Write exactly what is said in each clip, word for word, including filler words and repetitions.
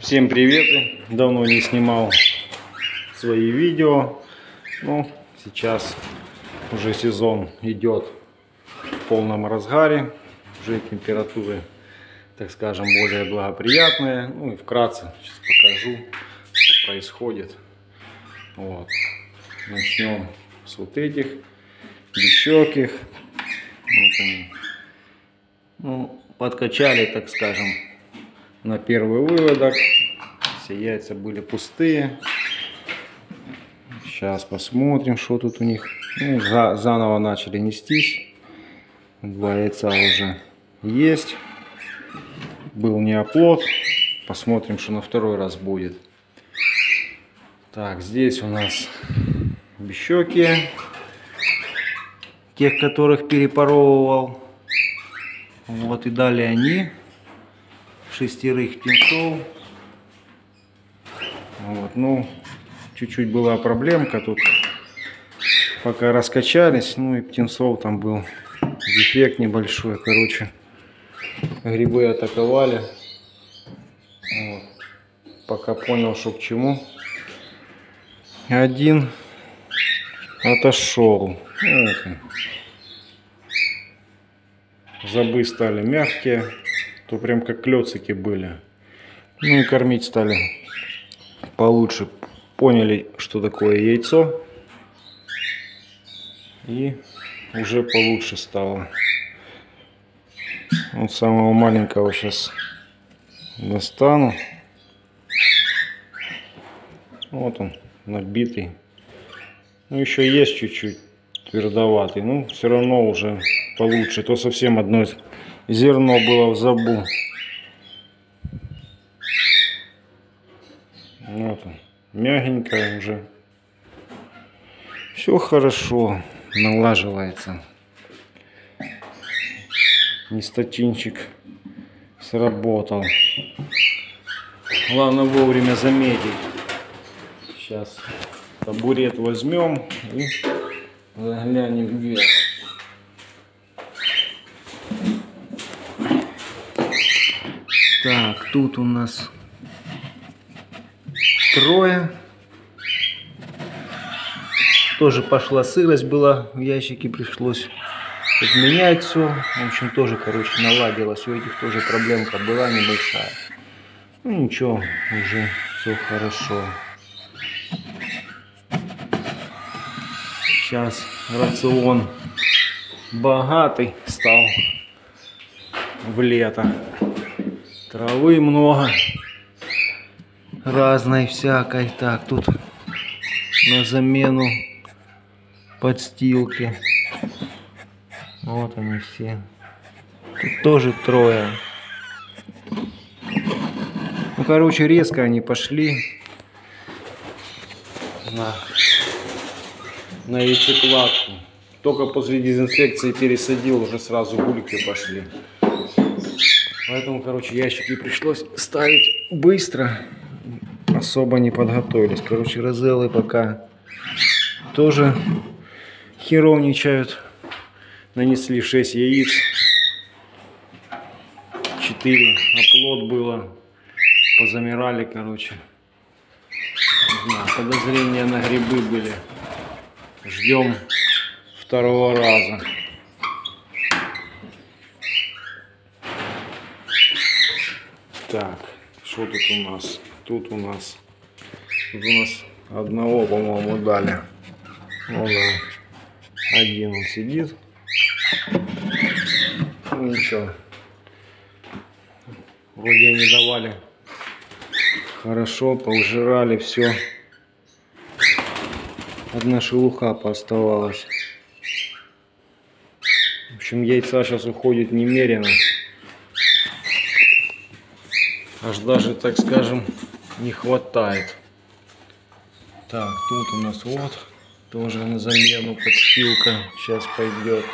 Всем привет! Давно не снимал свои видео. Ну, сейчас уже сезон идет в полном разгаре. Уже температуры, так скажем, более благоприятные. Ну и вкратце сейчас покажу, что происходит. Вот. Начнем с вот этих бесщеких. Вот они. Ну, подкачали, так скажем, на первый выводок. Все яйца были пустые. Сейчас посмотрим, что тут у них. Ну, за, заново начали нестись. Два яйца уже есть. Был неоплод. Посмотрим, что на второй раз будет. Так, здесь у нас бесщекие. Тех, которых перепаровывал. Вот и дали они. Шестерых птенцов. Вот, ну, чуть-чуть была проблемка тут. Пока раскачались, ну и птенцов там был дефект небольшой. Короче, грибы атаковали. Вот. Пока понял, что к чему. Один отошел. Вот. Забы стали мягкие. То прям как клёцики были. Ну и кормить стали получше. Поняли, что такое яйцо. И уже получше стало. Вот самого маленького сейчас достану. Вот он, набитый. Ну еще есть чуть-чуть твердоватый. Но все равно уже получше. То совсем одно зерно было в забу. Вот он, мягенькая уже. Все хорошо, налаживается. Нистатинчик сработал. Главное вовремя заметить. Сейчас табурет возьмем и заглянем вверх. Так, тут у нас трое. Тоже пошла сырость была в ящике, пришлось менять все. В общем, тоже, короче, наладилось. У этих тоже проблемка была небольшая. Ну ничего, уже все хорошо. Сейчас рацион богатый стал в лето. Травы много. Разной всякой. Так, тут на замену подстилки. Вот они все. Тут тоже трое. Ну, короче, резко они пошли на, на яйцекладку. Только после дезинфекции пересадил, уже сразу гульки пошли. Поэтому, короче, ящики пришлось ставить быстро. Особо не подготовились. Короче, розеллы пока тоже херовничают. Нанесли шесть яиц. четыре оплод было. Позамирали, короче. Не знаю, подозрения на грибы были. Ждем второго раза. Так, что тут у нас? Тут у нас, тут у нас одного, по-моему, дали. Ну да, один он сидит. Ну ничего. Вроде они давали хорошо, поужирали все. Одна шелуха пооставалась. В общем, яйца сейчас уходит немерено. Аж даже, так скажем, не хватает. Так, тут у нас вот тоже на замену подстилка сейчас пойдет.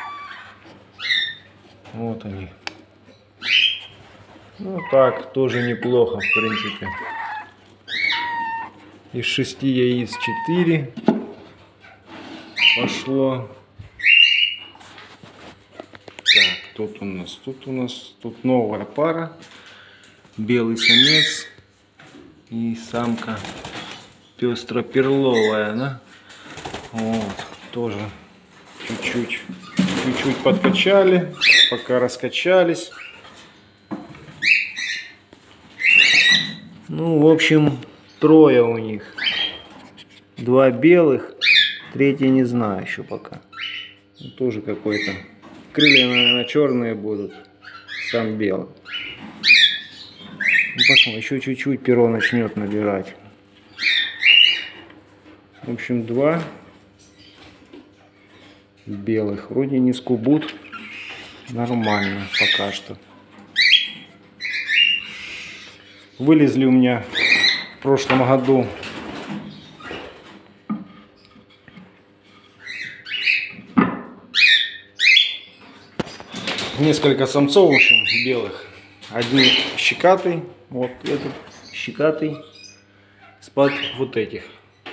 Вот они. Ну так, тоже неплохо, в принципе. Из шести яиц четыре пошло. Так, тут у нас, тут у нас, тут новая пара. Белый самец И самка пестроперловая, да? Вот, тоже чуть-чуть, чуть-чуть подкачали, пока раскачались. Ну, в общем, трое у них. Два белых, третий не знаю еще пока. Ну, тоже какой-то. Крылья, наверное, черные будут. Сам белый. Ну, посмотрим, еще чуть-чуть перо начнет набирать. В общем, два белых. Вроде не скубут. Нормально пока что. Вылезли у меня в прошлом году несколько самцов, в общем, белых. Один щекатый, вот этот щекатый, спад вот этих.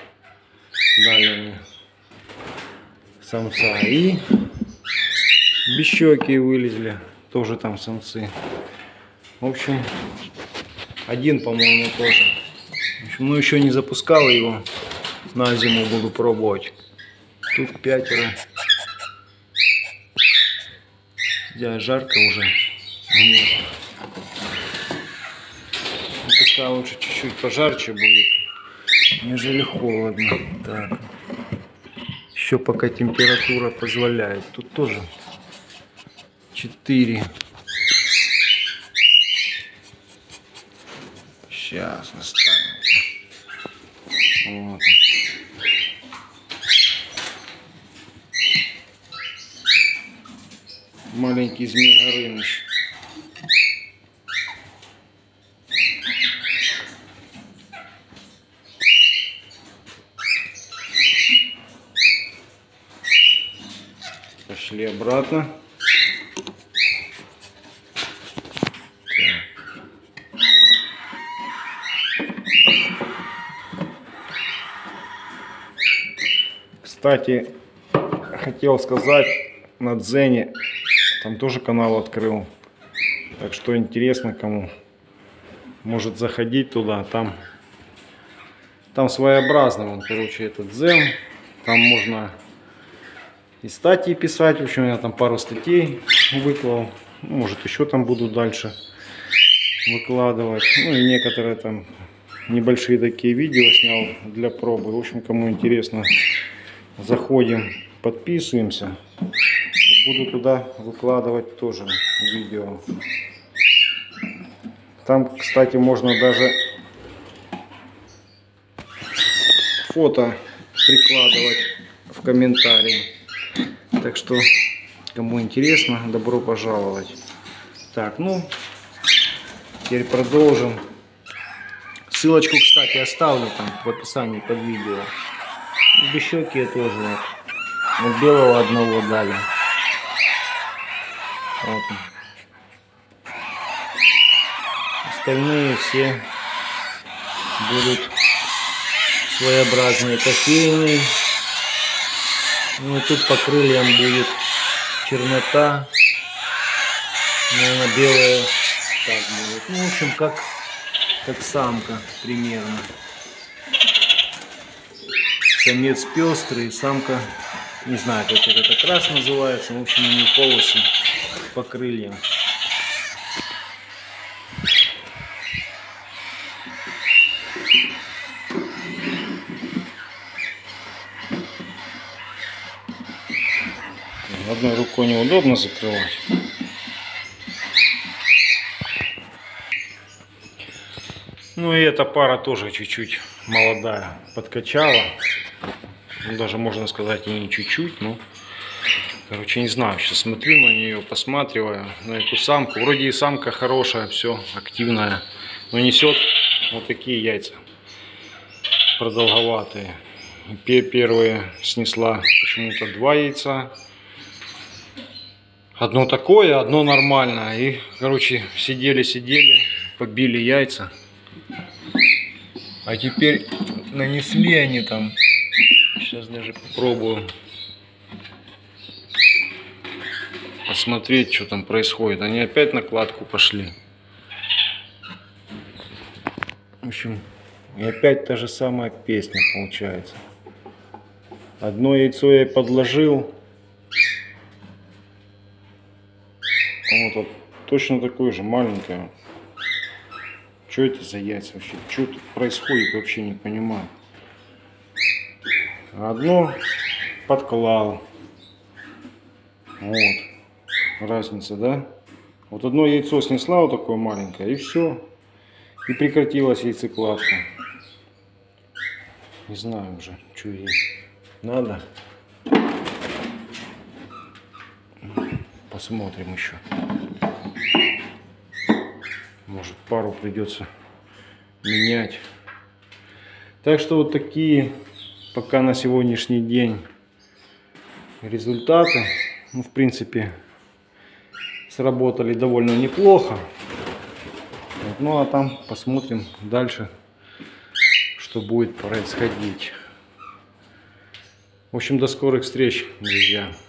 Далее самца. И бесщеки вылезли, тоже там самцы. В общем, один, по-моему, тоже. В общем, ну, еще не запускал его. На зиму буду пробовать. Тут пятеро. Да, жарко уже. Нет. Пускай лучше чуть-чуть пожарче будет, нежели холодно. Так. Еще пока температура позволяет. Тут тоже четыре. Сейчас наставим. Вот. Маленький Змей Горыныч. Пошли обратно. Кстати, хотел сказать, на Дзене там тоже канал открыл. Так что интересно кому, может заходить туда. Там, там своеобразный он, короче, этот Дзен. Там можно и статьи писать. В общем, я там пару статей выклал. Может, еще там буду дальше выкладывать. Ну и некоторые там небольшие такие видео снял для пробы. В общем, кому интересно, заходим, подписываемся. Буду туда выкладывать тоже видео. Там, кстати, можно даже фото прикладывать в комментарии. Так что, кому интересно, добро пожаловать. Так, ну, теперь продолжим. Ссылочку, кстати, оставлю там в описании под видео. Бесщеки тоже вот. Вот белого одного дали. Вот. Остальные все будут своеобразные, кофейные. Ну и тут по крыльям будет чернота. Наверное, белая так будет. Ну, в общем, как, как самка примерно. Самец пестрый, самка, не знаю, как это как раз называется. В общем, у нее полосы по крыльям. Одной рукой неудобно закрывать. Ну и эта пара тоже чуть-чуть молодая, подкачала. Даже можно сказать и не чуть-чуть, но, короче, не знаю. Сейчас смотрю на нее, посматриваю на эту самку. Вроде и самка хорошая, все активная, но несет вот такие яйца продолговатые. Первые снесла почему-то два яйца. Одно такое, одно нормальное. И, короче, сидели-сидели, побили яйца. А теперь нанесли они там. Сейчас даже попробую посмотреть, что там происходит. Они опять на кладку пошли. В общем, И опять та же самая песня получается. Одно яйцо я подложил. Вот, вот точно такое же, маленькое. Что это за яйца вообще? Что тут происходит, вообще не понимаю. Одно подклал. Вот. Разница, да? Вот одно яйцо снесла, вот такое маленькое, и все. И прекратилась яйцекладка. Не знаю уже, что ей надо. Посмотрим еще. Может, пару придется менять. Так что вот такие пока на сегодняшний день результаты. Ну, в принципе, сработали довольно неплохо. Вот, ну а там посмотрим дальше, что будет происходить. В общем, до скорых встреч, друзья.